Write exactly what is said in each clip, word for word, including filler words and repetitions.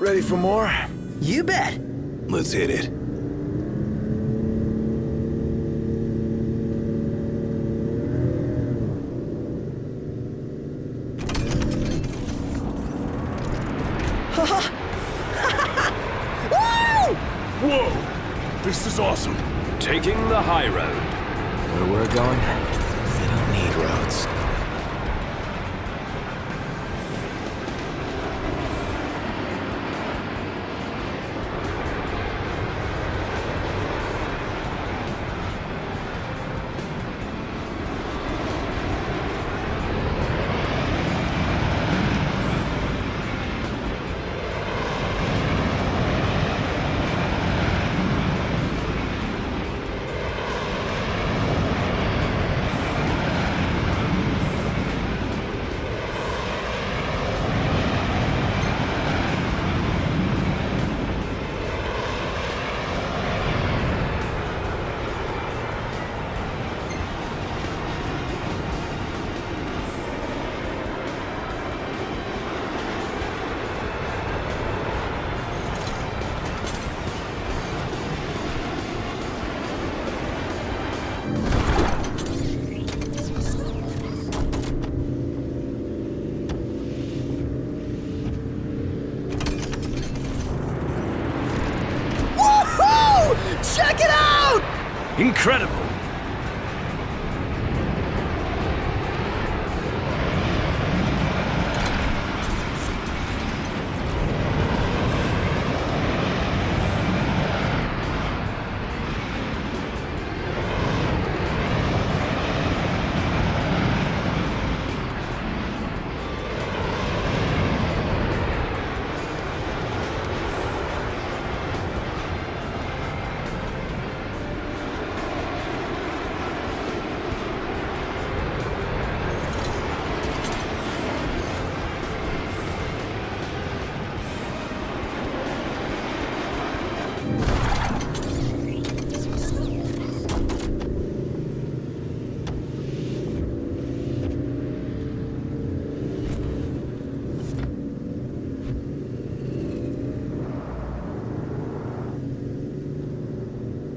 Ready for more? You bet. Let's hit it. Woo! Whoa! This is awesome. Taking the high road. Where we're going, we don't need roads. Check it out! Incredible!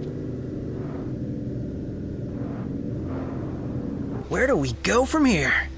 Where do we go from here?